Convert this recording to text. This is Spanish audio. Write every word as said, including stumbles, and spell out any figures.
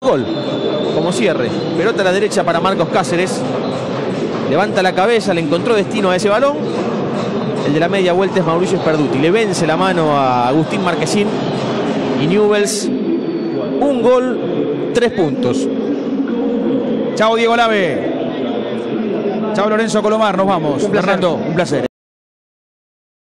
Gol, como cierre. Pelota a la derecha para Marcos Cáceres. Levanta la cabeza, le encontró destino a ese balón. El de la media vuelta es Mauricio Sperduti. Le vence la mano a Agustín Marquesín. Y Newell's, un gol, tres puntos. Chao Diego Lave. Chao Lorenzo Colomar, nos vamos. Un placer. Fernando, un placer.